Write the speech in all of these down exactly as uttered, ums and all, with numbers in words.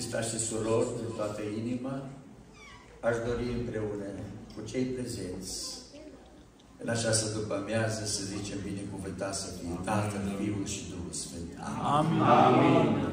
iubiți frați și surori, de toată inima, aș dori împreună cu cei prezenți în această după-amiază să zicem binecuvântat să fie Tatăl, Fiul și Duhul Sfânt. Amin. Amin.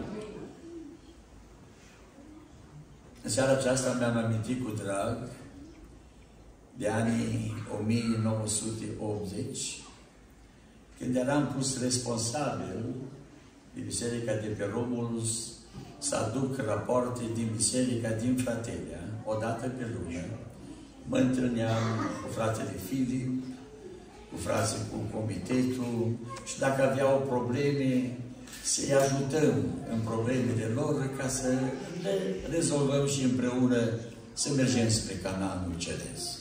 În seara aceasta mi-am amintit cu drag de anii o mie nouă sute optzeci, când eram pus responsabil de biserica de pe Romulus să aduc rapoarte din biserica din Fratelia, o dată pe lună. Mă întâlneam cu fratele Filip, cu frații cu comitetul și dacă aveau probleme, să-i ajutăm în problemele lor ca să le rezolvăm și împreună să mergem spre Canaanul Ceresc.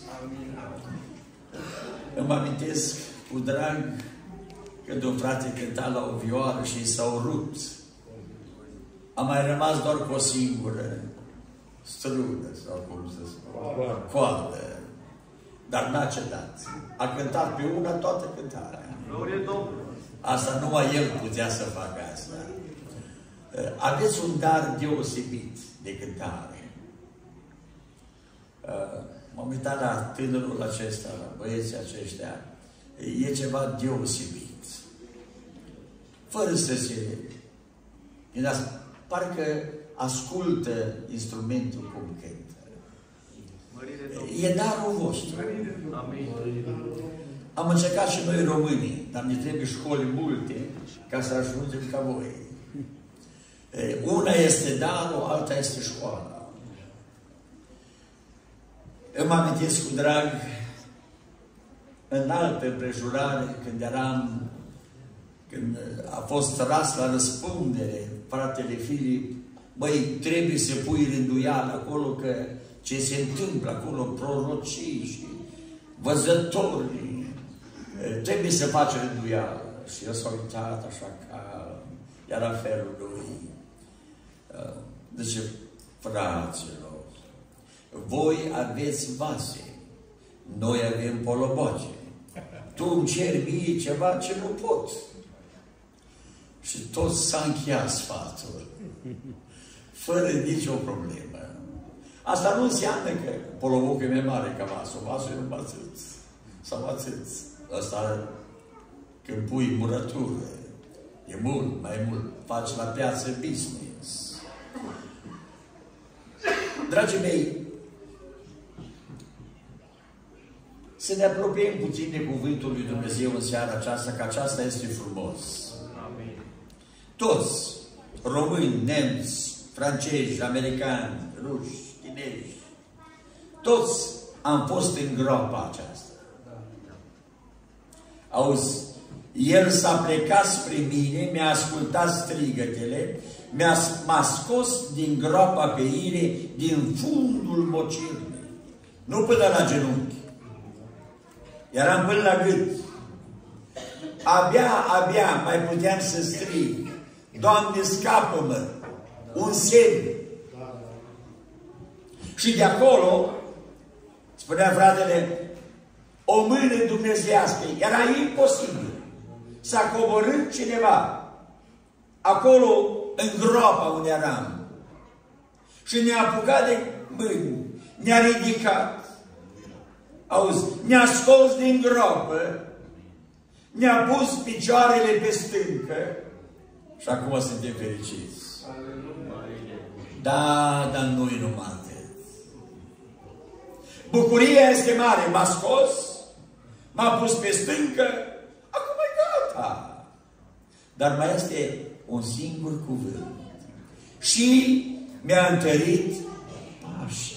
Îmi amintesc cu drag când un frate cânta la o vioară și s-au rupt. A mai rămas doar cu o singură strună, sau cum să spun, coardă. Dar n-a cedat. A cântat pe una toată cântarea. Asta numai el putea să facă asta. Aveți un dar deosebit de cântare. M-am uitat la tânărul acesta, la băieții aceștia. E ceva deosebit. Fără să se... Parcă ascultă instrumentul cum cântă. E darul vostru. Am încercat și noi românii, dar ne trebuie școli multe ca să ajungem ca voi. Una este darul, alta este școala. Îmi amintesc cu drag în altă împrejurare, când eram, când a fost tras la răspundere fratele Filip, băi, trebuie să pui rânduială acolo, că ce se întâmplă acolo, prorocii și văzătorii, trebuie să faci rânduială. Și el s-a uitat așa ca era felul lui. Zice, fraților, voi aveți vase, noi avem poloboce. Tu îmi ceri mie ceva ce nu pot. Și tot s-a încheiat sfatul. Fără nicio problemă. Asta nu înseamnă că polobocul e mai mare ca vasul. Vasul e un atât. Sau atât. Asta, când pui murătură, e mult, mai mult. Faci la piață business. Dragii mei, să ne apropiem puțin de Cuvântul lui Dumnezeu în seara aceasta, că aceasta este frumos. Amin. Toți, români, nemți, francezi, americani, ruși, chinezi, toți am fost în groapa aceasta. Auzi, el s-a plecat spre mine, mi-a ascultat strigătele, m-a scos din groapa pe ire, din fundul mocirnei. Nu până la genunchi. Eram până la gât. Abia, abia mai puteam să strig. Doamne, scapă-mă! Un semn. Și de acolo, spunea fratele, o mână dumnezeiască. Era imposibil. S-a coborât cineva acolo, în groapa unde eram. Și ne-a apucat de mâini. Ne-a ridicat. Auzi, ne-a scos din groapă, ne-a pus picioarele pe stâncă și acum suntem fericiți. Da, dar nu-i numai atât. Bucuria este mare. M-a scos, m-a pus pe stâncă, acum e gata. Dar mai este un singur cuvânt. Și mi-a întărit pașii.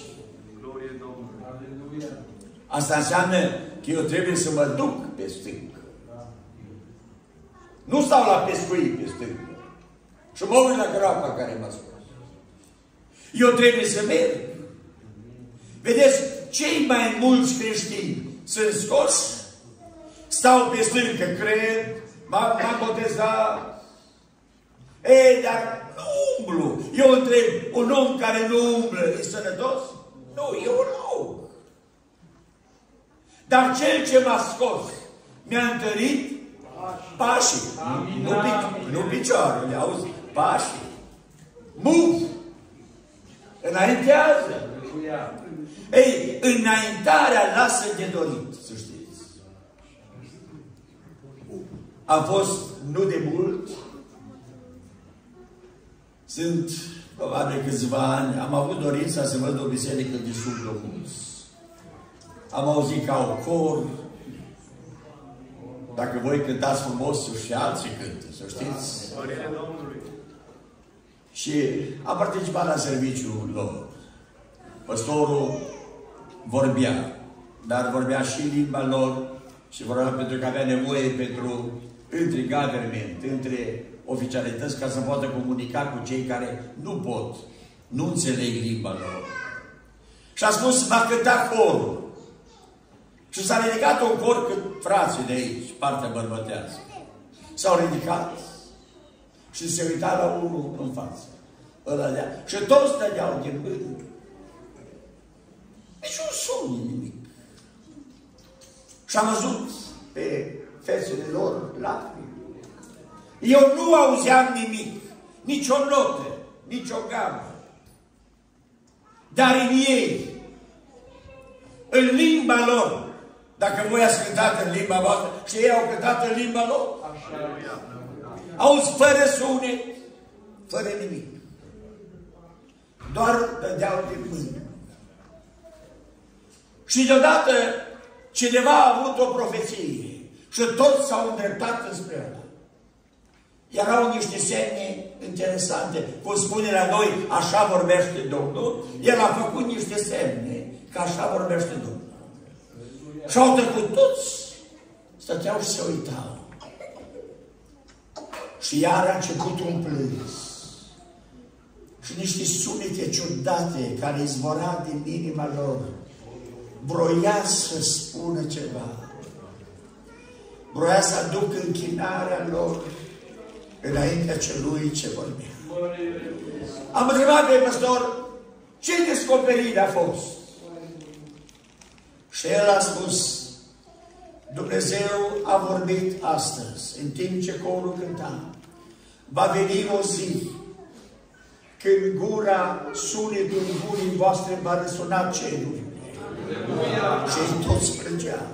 Asta înseamnă că eu trebuie să mă duc pe stâncă. Nu stau la pescuit pe stâncă. Și mă uit la groapa care m-a scos. Eu trebuie să merg. Vedeți, cei mai mulți creștini sunt scos, stau pe stâncă, cred, m-am botezat. Ei, dar nu umblu. Eu întreb, un om care nu umblă e sănătos? Nu, eu nu. Dar cel ce m-a scos mi-a întărit pașii. Nu, nu picioarele, auzi? Pașii. Move! Înaintează. Ei, înaintarea lasă de dorit, să știți. Am fost nu de mult, sunt probabil câțiva ani, am avut dorința să văd o biserică de subdomus. Am auzit ca o cor. Dacă voi cântați frumos, și alții cântă, să știți. Și am participat la serviciul lor. Păstorul vorbea, dar vorbea și limba lor și vorbea pentru că avea nevoie pentru între government, între oficialități, ca să poată comunica cu cei care nu pot, nu înțeleg limba lor. Și a spus, va cânta corul. Și s-a ridicat un cor cât frații de aici, partea bărbătească. S-au ridicat și se uita la unul în față. Ăla dea. Și toți stădeau din mână. Nici un son, nimic. Și am văzut pe fețele lor lacrimi. Eu nu auzeam nimic, nici o notă, nici o gamă. Dar în ei, în limba lor, dacă voi ați cântat în limba voastră și ei au cântat în limba lor, auzi fără sunet, fără nimic. Doar dădeau din mână. Și deodată cineva a avut o profeție și toți s-au îndreptat înspre ăla. Erau niște semne interesante. Cum spune la noi, așa vorbește Domnul, el a făcut niște semne, că așa vorbește Domnul. Și au trecut toți, stăteau și se uitau. Și iar a început un plâns. Și niște sunete ciudate care izvora din inima lor. Broia să spună ceva. Broia să aducă închinarea lor înaintea celui ce vorbea. Am întrebat pe păstor, ce descoperire a fost? Și el a spus, Dumnezeu a vorbit astăzi, în timp ce corul cânta. Va veni o zi când gura, sunetul gurii voastre va răsuna cerurile. Și ei toți plângeau.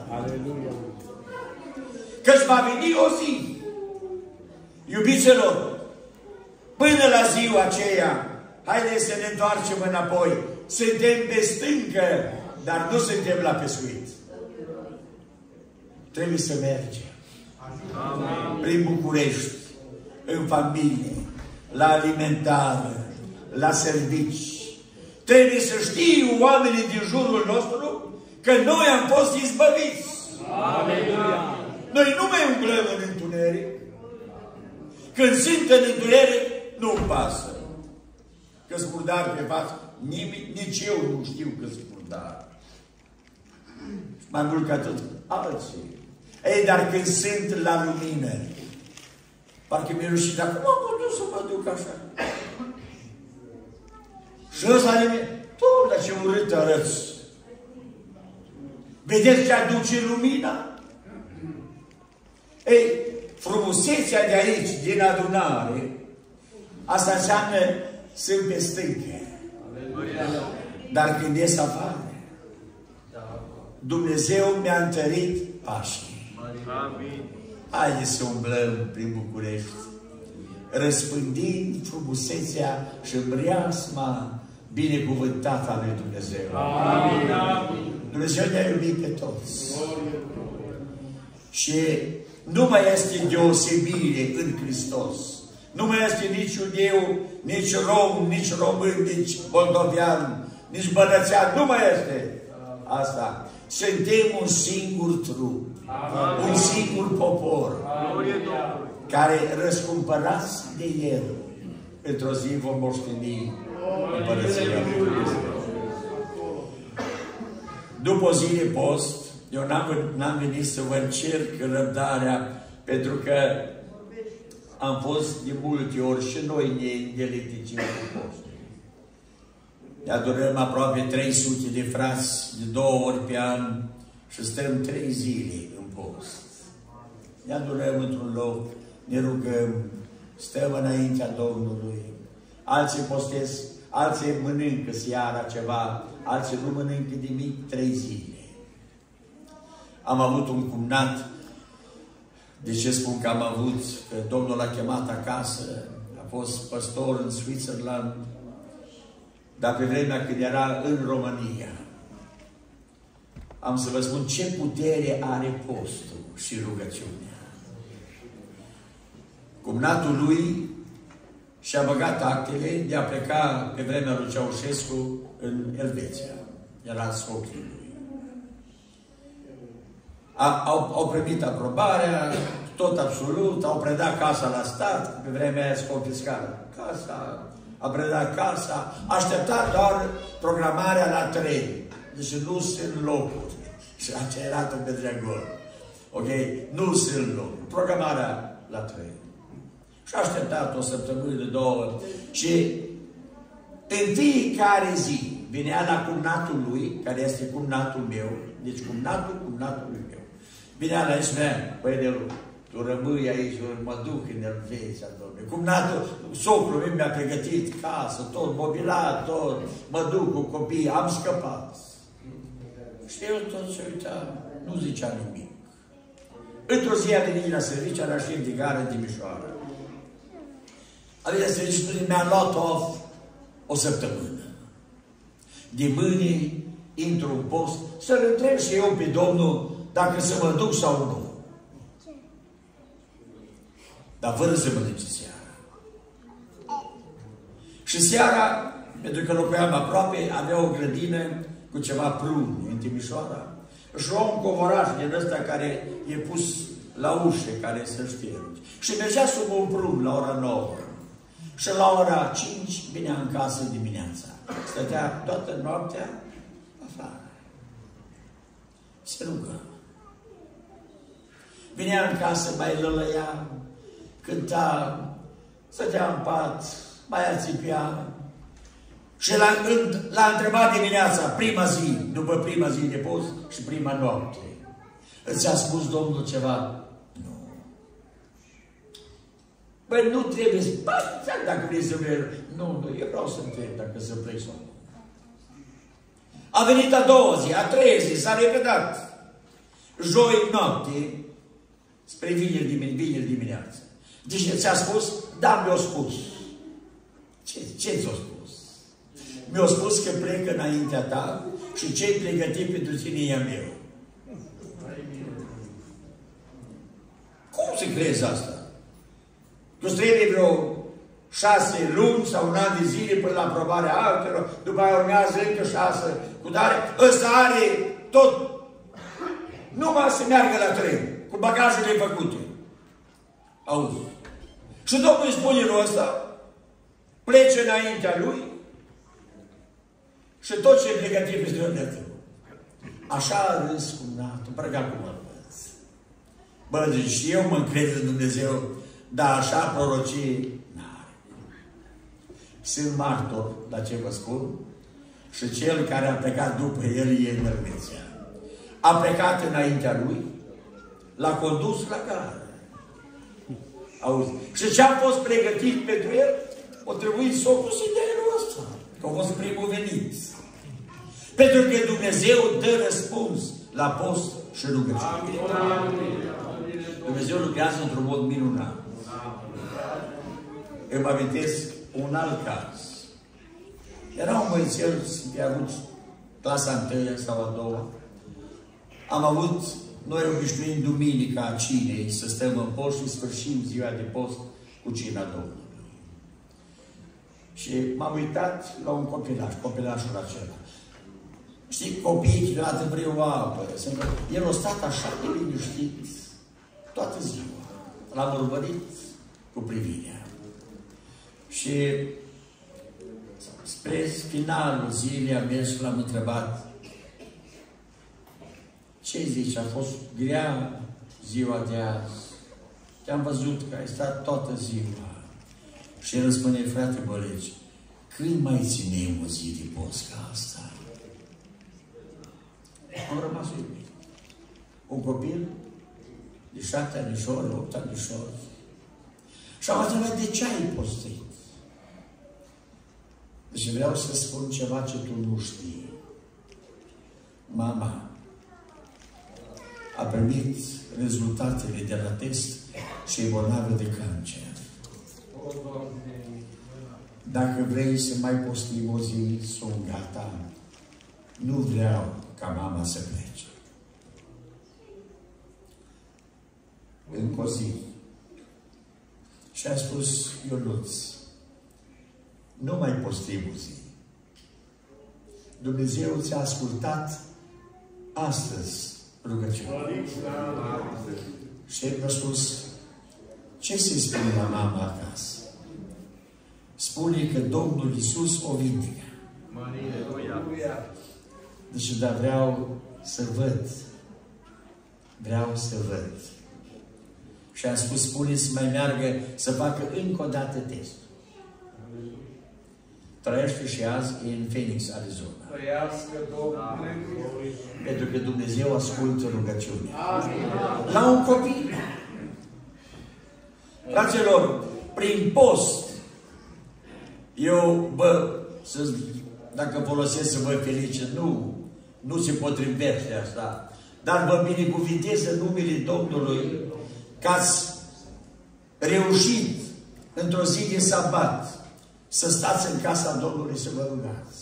Căci va veni o zi, iubiților, până la ziua aceea, haideți să ne întoarcem înapoi. Suntem pe stâncă, dar nu suntem la pescuit. Trebuie să mergem. Amin. Prin București, în familie, la alimentară, la servici. Trebuie să știu oamenii din jurul nostru că noi am fost izbăviți. Amin. Noi nu mai umblăm în întuneric. Când sunt în întuneric, nu-mi pasă. Că spurdar pe față, nici eu nu știu că spurdar. Mai mult ca tot alții. Ei, dar când sunt la lumină, parcă mi-e rușine, acum am putut să mă duc așa. Și ăsta de mine, Doamne, ce urât arăți. Vedeți ce aduce lumina? Ei, frumusețea de aici, din adunare, asta înseamnă sunt pe stâncă. Dar când ies afară, Dumnezeu mi-a întărit pașii. Haideți să umblăm prin București, răspândind frumusețea și mreasma binecuvântată a lui Dumnezeu. Amin. Dumnezeu ne-a iubit pe toți. Și nu mai este deosebire în Hristos. Nu mai este nici iudeu, nici rom, nici român, nici moldovean, nici bănățean. Nu mai este asta. Suntem un singur trup, un singur popor, care răscumpărați de El, într-o zi vom moșteni Împărăția lui Dumnezeu. După o zi de post, eu n-am venit să vă încerc răbdarea, pentru că am fost de multe ori și noi ne îndelicticim cu postul. Ne adunăm aproape trei sute de frați de două ori pe an și stăm trei zile în post. Ne adunăm într-un loc, ne rugăm, stăm înaintea Domnului. Alții postesc alții mănâncă seara ceva, alții nu mănâncă nimic trei zile. Am avut un cumnat, de ce spun că am avut, că Domnul l-a chemat acasă, a fost păstor în Switzerland, dar pe vremea când era în România. Am să vă spun ce putere are postul și rugăciunea. Cumnatul lui și-a băgat actele de a pleca pe vremea lui Ceaușescu în Elveția. Era soțul lui. A, au, au primit aprobarea, tot absolut, au predat casa la stat, pe vremea aia se confisca casa, a predat casa, aștepta doar programarea la tren. Deci nu sunt locuri. Și aceea era pe Dragol. Ok? Nu sunt locuri. Programarea la tren. Și a așteptat o săptămână, de două. Și în fiecare zi venea la cumnatul lui, care este cumnatul meu, deci cumnatul, cumnatul meu. Venea la el și spunea, băi de lucru, tu rămâi aici, mă duc în Elveția, domnule. Cumnatul, socrul meu mi-a pregătit casă, tot, mobilat, tot, mă duc cu copiii, am scăpat. Și el tot se uita, nu zicea nimic. Într-o zi a venit la serviciu, era șef de gară în Timișoara. A venit la serviciu și spune, mi-a luat off o săptămână. De mâine intru în post, să-l întreb și eu pe Domnul dacă să mă duc sau nu. Dar fără să mănânce seara. Și seara, pentru că locuiam aproape, avea o grădină cu ceva pruni în Timișoara. Și lua un covoraș din ăsta care e pus la ușă, care să ștergi. Și mergea sub un prun la ora nouă. Și la ora cinci vinea în casă dimineața. Stătea toată noaptea afară. Se rugă. Vinea în casă, mai lălăia, cânta, stătea în pat, mai ațipea. Și l-a întrebat dimineața, prima zi, după prima zi de post și prima noapte. Îți a spus Domnul ceva? Nu. Băi, nu trebuie să... Bă, dacă vrei să merg. Nu, nu, eu vreau să întreb dacă să plec sau nu. A venit a doua zi, a treia zi, s-a repetat. Joi noapte, spre vineri dimineață. Vineri dimineață. Deci ți-a spus? Da, mi-a spus. Ce, ce ți-a spus? Mi-a spus că plec înaintea ta și ce-i pregătit pentru tine e a meu. Cum se crezi asta? Tu trebuie vreo șase luni sau un an de zile până la aprobarea actelor, după aia urmează încă șase cu tare. Ăsta are tot, numai să meargă la tren, cu bagajele făcute. Auzi? Și Domnul îi spune lui ăsta, plece înaintea lui și tot ce e pregătit peste lângă tău. Așa a râs cumnatul, parcă acum îl văd. Bă, deci și eu mă încred în Dumnezeu, dar așa prorocii n-are. Sunt martor la ce vă spun și cel care a plecat după el e în Elveția. A plecat înaintea lui, l-a condus la gară. Auzi? Și ce a fost pregătit pentru el, o trebuit să o pus în delul ăsta, că a fost primul venit. Pentru că Dumnezeu dă răspuns la post și rugăciune. Dumnezeu lucrează într-un mod minunat. Îmi amintesc un alt caz. Era un băiețel, a avut clasa întâia sau a doua. Am avut, noi obișnuim duminica cinei, să stăm în post și sfârșim ziua de post cu cina Domnului. Și m-am uitat la un copilaș, copilașul acela. Știi, copiii câteodată vreau apă. El a stat așa de liniștit toată ziua. L-am urmărit cu privirea. Și spre finalul zilei am mers și l-am întrebat: ce zici, a fost grea ziua de azi? Te-am văzut că ai stat toată ziua. Și el spune: frate Băleci, când mai ținem o zi de post ca asta? Am rămas uimit. Un copil de șapte anișori, opt anișori. Și am întrebat: de ce ai postit? Și vreau să spun ceva ce tu nu știi. Mama a primit rezultatele de la test și e bolnavă de cancer. Dacă vrei să mai postim o zi, sunt gata. Nu vreau ca mama să plece. Încă o zi. Și a spus Ionuț, nu mai postim o zi. Dumnezeu ți-a ascultat astăzi rugăciunea. Și mi-a spus, ce se spune la mama acasă? Spune că Domnul Iisus o vindecă. Deci, dar vreau să văd. Vreau să văd. Și am spus, spune să mai meargă să facă încă o dată testul. Trăiește și azi e în Phoenix, Arizona. Pentru că Dumnezeu ascultă rugăciunea. La un copil. Fraților, prin post, eu, bă, să, dacă folosesc să vă felicit, nu, nu se potrivește asta, dar vă binecuvintez în numele Domnului că ați reușit într-o zi de sabat să stați în casa Domnului să vă rugați.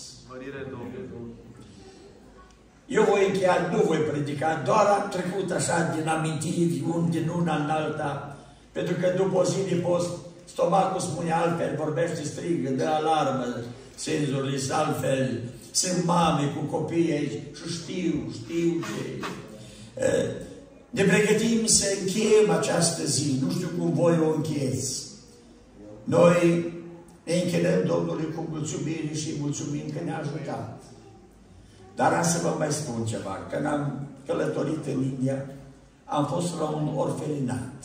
Eu voi încheia, nu voi predica, doar am trecut așa din amintiri, un din una în alta, pentru că după o zi de post, stomacul spune altfel, vorbește, strigă, dă alarmă, senzurile sunt altfel, sunt mame cu copii aici și știu, știu ce... Ne pregătim să încheiem această zi, nu știu cum voi o încheieți. Noi ne închinăm Domnului cu mulțumire și mulțumim că ne-a ajutat. Dar am să vă mai spun ceva. Când am călătorit în India, am fost la un orfelinat.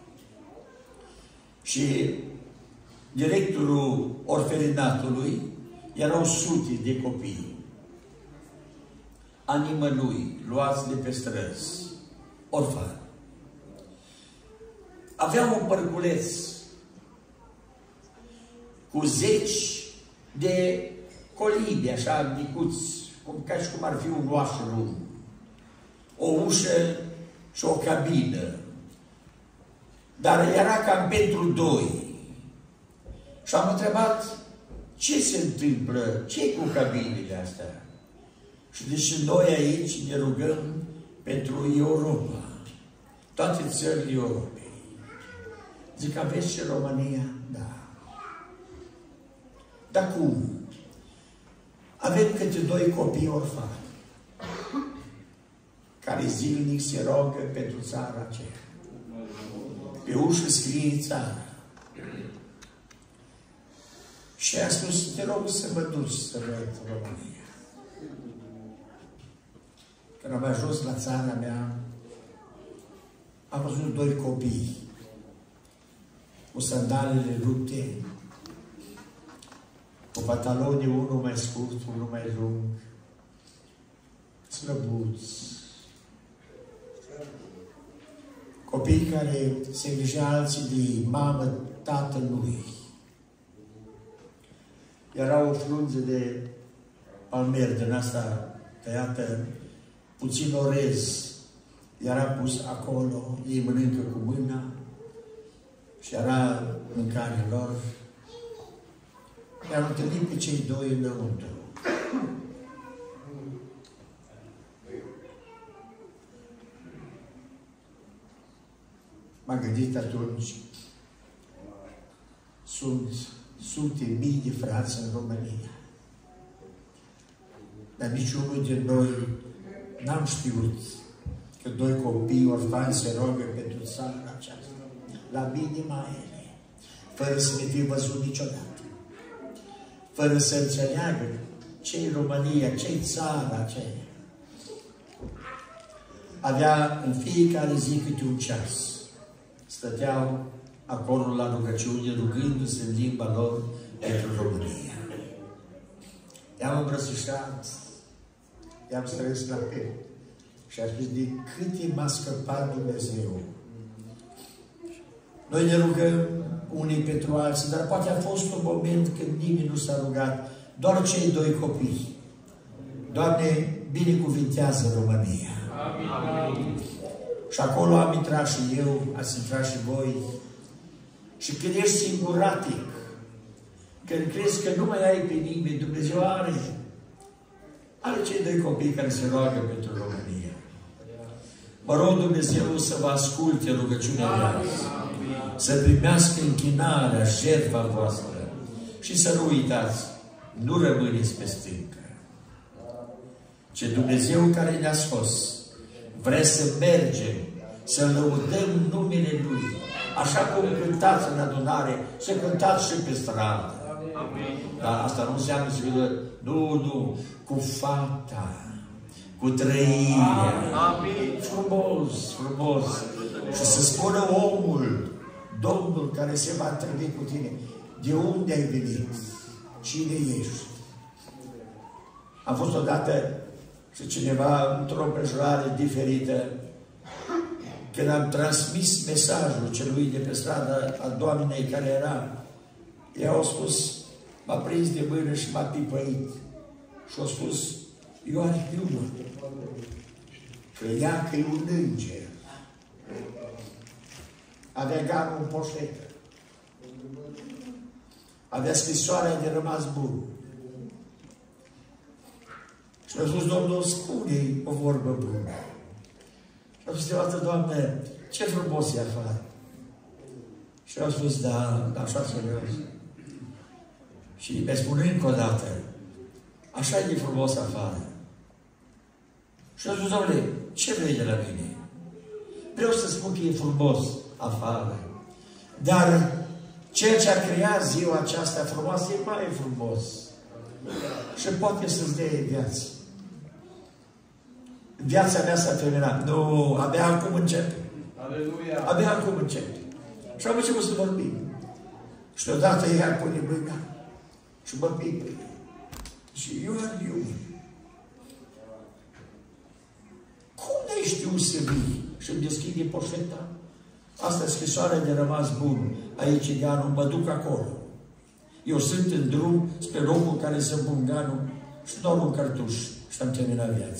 Și directorul orfelinatului erau sute de copii. A nimănui, luați de pe străzi, orfani. Aveam un părculeț cu zeci de colibi, așa, micuți, cum, ca și cum ar fi un washroom, o ușă și o cabină. Dar era cam pentru doi. Și am întrebat, ce se întâmplă? Ce cu cabinele astea? Și deci noi aici ne rugăm pentru Europa, toate țările Europei. Zic, aveți și România? Da. Dar cum? Avem câte doi copii orfani, care zilnic se rogă pentru țara aceea. Pe ușă scrie țara. Și a spus, te rog să mă duci să văd România. Când am ajuns la țara mea, am văzut doi copii cu sandalele rupte, cu pantaloni, unul mai scurt, unul mai lung, slăbuți. Copii care se îngrijea alții de mamă, tatălui. Era o frunză de palmer din asta tăiată, puțin orez, era pus acolo, ei mănâncă cu mâna și era mâncarea lor. I-am întâlnit pe cei doi înăuntru. M-am gândit atunci, sunt sute mii de frați în România. Dar niciunul din noi n-am știut că doi copii orfani se rogă pentru țara aceasta, la minima ele, fără să ne fi văzut niciodată, fără să înțeleagă ce-i România, ce-i țara aceea. Avea în fiecare zi câte un ceas. Stăteau acolo la rugăciune, rugându-se în limba lor pentru România. I-am îmbrățișat, i-am strâns la piept și am spus, de câte m-a scăpat Dumnezeu. Noi ne rugăm unii pentru alții, dar poate a fost un moment când nimeni nu s-a rugat doar cei doi copii. Doamne, binecuvintează România. Amin. Și acolo am intrat și eu, ați intrat și voi. Și când ești singuratic, când crezi că nu mai ai pe nimeni, Dumnezeu are. Are cei doi copii care se roagă pentru România. Mă rog Dumnezeu să vă asculte rugăciunea mea, să primească închinarea, jertfa voastră și să nu uitați, nu rămâneți pe stâncă. Ce Dumnezeu care ne-a scos, vrea să mergem, să lăudăm numele Lui, așa cum cântați în adunare, să cântați și pe stradă. Dar asta nu înseamnă să vedă, nu, nu, cu fapta, cu trăirea. Frumos, frumos. Și să spună omul, Domnul care se va întâlni cu tine, de unde ai venit? Cine ești? Am fost odată și cineva într-o împrejurare diferită, când am transmis mesajul celui de pe stradă a doamnei care era, ea a spus, m-a prins de mână și m-a pipăit. Și a spus, Ioane, iubă, credea că e un înger. Avea ganul în poșetă. Avea scrisoarea de rămas bun. Și a spus, Domnul, spune-i o vorbă bună. Și a spus, deodată, Doamne, ce frumos e afară. Și a spus, da, așa serios. Și mi-a spus încă o dată, așa e de frumos afară. Și a spus, Doamne, ce vrei de la mine? Vreau să spun că e frumos afară, dar ceea ce a creat ziua aceasta frumoasă e mai frumos. Și poate să-ți dea viață. Viața mea s-a terminat. Nu, abia acum începe. Aleluia. Abia acum începe. Și am început să vorbim. Și deodată ea pune mâna și mă pipă. Și eu am iubit. Cum n-ai știut să vii și îmi deschide poșeta? Asta e scrisoarea de rămas bun. Aici e ganul, mă duc acolo. Eu sunt în drum spre locul în care să pun ganul și doar un cartuș și am terminat viața.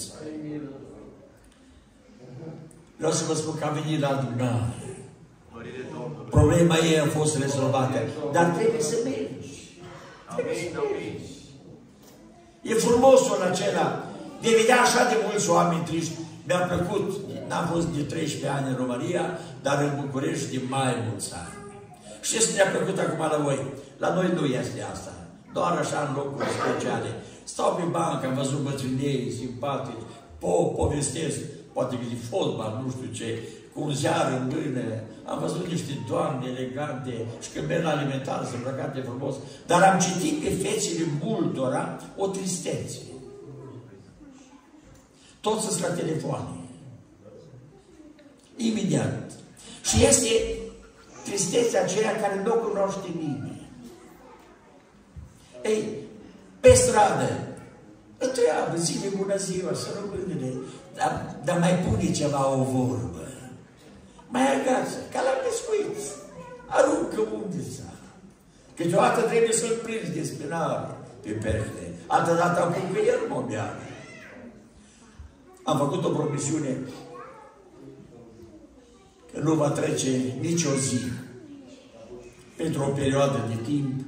Vreau să vă spun că am venit la adunare. Problema ei a fost rezolvată. Dar trebuie să mergi. Trebuie să mergi. E frumosul acela de vedea așa de mulți oameni triști. Mi-a plăcut. N-am fost de treisprezece ani în România, dar în București de mai mulți ani. Știți ce mi-a plăcut acum la voi? La noi nu este asta. Doar așa în locuri speciale. Stau pe bancă, am văzut bătrânei simpatici, po, povestesc, poate că de fotbal, nu știu ce, cu un ziar în mână. Am văzut niște doamne elegante și când merg la alimentar, sunt îmbrăcate frumos. Dar am citit pe fețele multora o tristețe. Toți sunt la telefoane. Imediat. Și este tristețea aceea care nu o cunoaște nimeni. Ei, pe stradă, întreabă, zile bună ziua, să rămâne, dar, dar mai pune ceva o vorbă. Mai agață, ca la pescuit. Aruncă unde s-a. Câteodată trebuie să-l prinzi de spinare pe pește. Altă dată apucă el mobiară. Am făcut o promisiune că nu va trece nicio zi pentru o perioadă de timp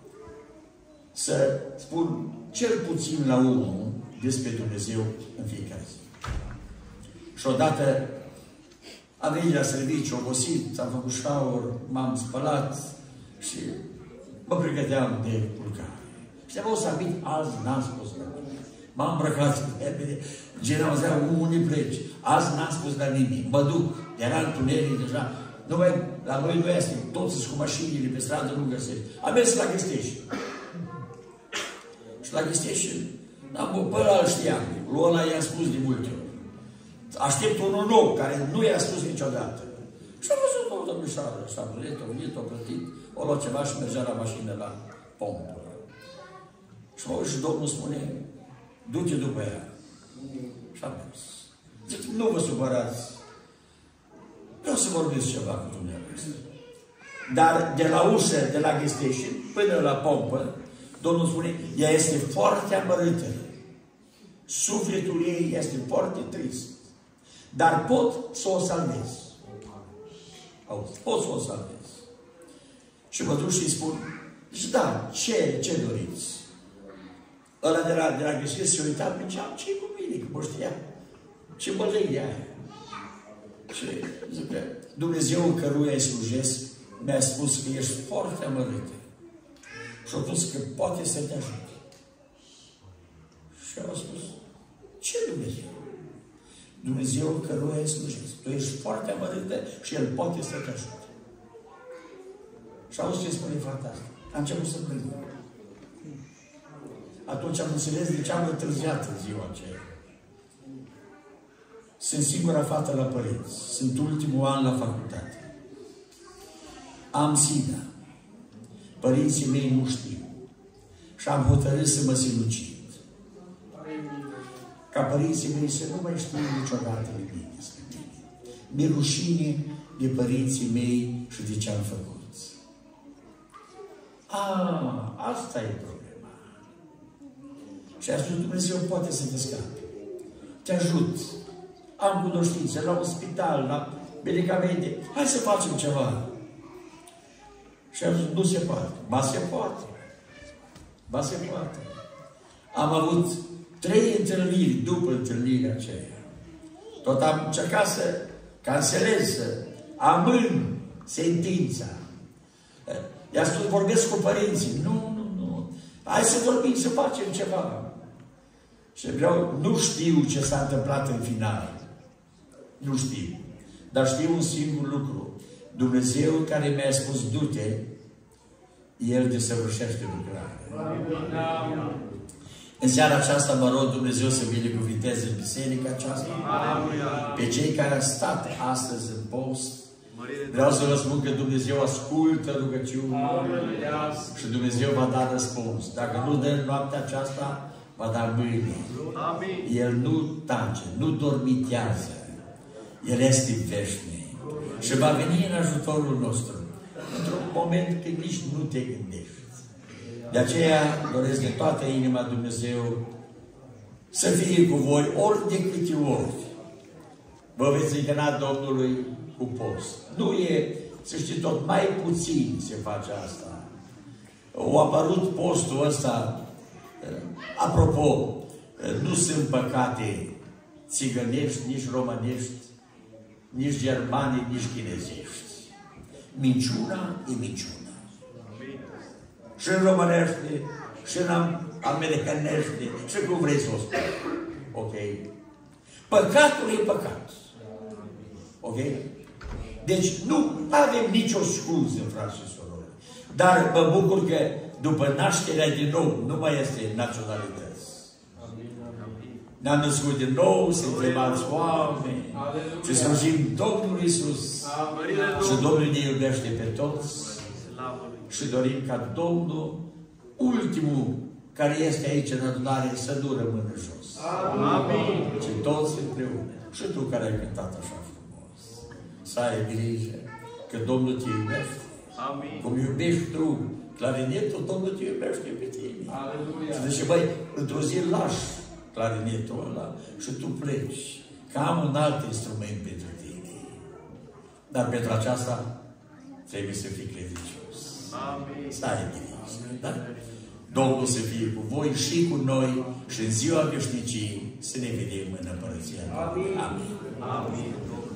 să spun cel puțin la unul despre Dumnezeu în fiecare zi. Și odată am venit la serviciu, obosit, am făcut shower, m-am spălat și mă pregăteam de culcare. Și am să amint, azi n-am spus la nimeni. M-am îmbrăcat repede, general zicea, unii pleci. Azi n-am spus la nimeni, mă duc, era întuneric deja. Nu mai, la noi nu este, toți sunt cu mașinile pe stradă, nu găsesc. Am mers la Găstești. Și la Găstești, am pe ăla îl știam, lui ăla i-am spus de multe ori. Aștept unul nou, care nu i-a spus niciodată. Și am văzut o domnișoară, s-a plătit, a venit, a plătit, o luat ceva și mergea la mașină la pompă. Și mă uit și Domnul spune, du-te după ea. Și am mers. Zic, nu vă supărați. Vreau să vorbesc ceva cu dumneavoastră. Dar de la ușă, de la Găstești, până la pompă, Domnul spune, ea este foarte amărâtă. Sufletul ei este foarte trist. Dar pot să o salvez. Auzi, pot să o salvez. Și mă duc și spun, și da, ce, ce doriți? Ăla de la, de la greșit se uita, pe geam, ce-i cu mine? Că mă știa. Ce bălăi de aia? Și zic, Dumnezeu căruia îi slujesc mi-a spus că ești foarte amărâtă. Și a spus că poate să te ajute. Și a spus, ce Dumnezeu? Dumnezeu căruia îi slujesc. Tu ești foarte amărâtă și El poate să te ajute. Și auzi ce spune fata asta? A început să plângă. Atunci am înțeles de ce am întârziat în ziua aceea. Sunt singura fată la părinți. Sunt ultimul an la facultate. Am SIDA. Părinții mei nu știu. Și am hotărât să mă sinucid. Ca părinții mei să nu mai știu niciodată de mine. Mi-e rușine de părinții mei și de ce am făcut. A, asta e problema. Și a spus, Dumnezeu poate să te scape. Te ajut. Am cunoștințe la un spital, la medicamente. Hai să facem ceva. Și am zis, nu se poate. Ba se poate. Ba se poate. Am avut trei întâlniri după întâlnirea aceea. Tot am încercat să cancelez, să amân sentința. I-a spus, vorbesc cu părinții. Nu, nu, nu. Hai să vorbim, să facem ceva. Și vreau, nu știu ce s-a întâmplat în final. Nu știu. Dar știu un singur lucru. Dumnezeu care mi-a spus, du-te, El desăvârșește lucrarea. În seara aceasta mă rog Dumnezeu să binecuvinteze în biserica aceasta. Pe cei care au stat astăzi în post. Vreau să vă spun că Dumnezeu ascultă rugăciunea și Dumnezeu va da răspuns. Dacă nu dă în noaptea aceasta, va da mâine. El nu tace, nu dormitează. El este veșnic. Și va veni în ajutorul nostru. Într-un moment când nici nu te gândești. De aceea doresc de toată inima Dumnezeu să fie cu voi ori de câte ori vă veți încăna Domnului cu post. Nu e, să știți, tot mai puțin se face asta. O apărut postul ăsta. Apropo, nu sunt păcate țigănești, nici românești, nici germani, nici chinezești. Minciuna e minciuna. Și în românește, și în americanește, și cum vrei să o spui. Ok? Păcatul e păcat. Ok? Deci nu avem nicio scuză, frați și surori. Dar mă bucur că după nașterea din nou, nu mai este naționalități. Ne-am născut din nou, suntem alți oameni și slujim Domnul Iisus. Și Domnul ne iubește pe toți și dorim ca Domnul, ultimul care este aici în adunare, să nu rămână jos. Amin. Și toți împreună. Și tu care ai cântat așa frumos. Să ai grijă că Domnul te iubește. Amin. Cum iubești tu clarinetul, Domnul te iubește pe tine. Aleluia. Și zice, băi, într-o zi lași clarinetul ăla și tu pleci. Că am un alt instrument pentru tine. Dar pentru aceasta trebuie să fii credincios. Amin. Să ai grijă. Da? Domnul să fie cu voi și cu noi și în ziua veșnicii să ne vedem în împărăția. Amin. Amin. Amin.